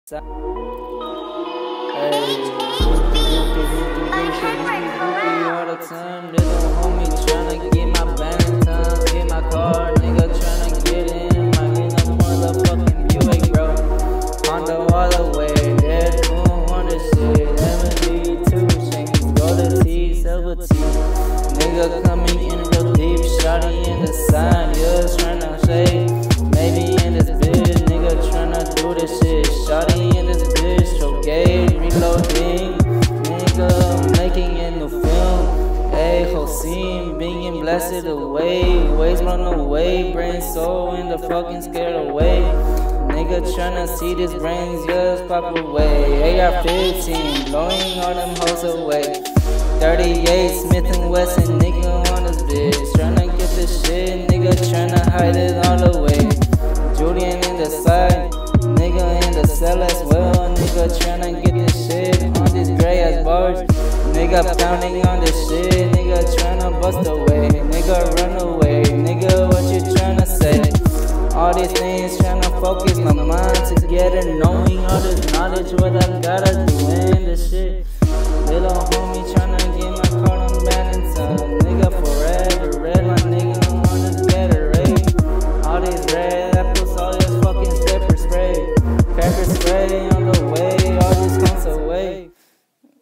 Hey, all the time, little homie tryna get my Valentine's, get my car, nigga tryna get in, my little motherfucking Buick, bro. Honda all the way, that boom on the shit, Emily 2 Shankies, go to T, silver T. Nigga coming in real deep, shawty in the sign, yeah, tryna shade, maybe in this bitch, nigga tryna do this shit, shawty in this bitch, so gay, reloading, nigga making a new film, ayy, Hossein being blasted away, waves run away, brain soul in the fucking scared away, nigga tryna see this brains just pop away, AR-15, blowing all them hoes away, 38 Smith & Wesson, nigga on this bitch, tryna get this shit, nigga tryna hide it all the way, Julian in the side, nigga in the cell as well, nigga tryna get this shit on this gray ass bars, nigga pounding on this shit, nigga tryna bust away, nigga run away, nigga what you tryna say, all these things tryna focus my mind together, knowing all this knowledge what I gotta do in this shit, little homie tryna get my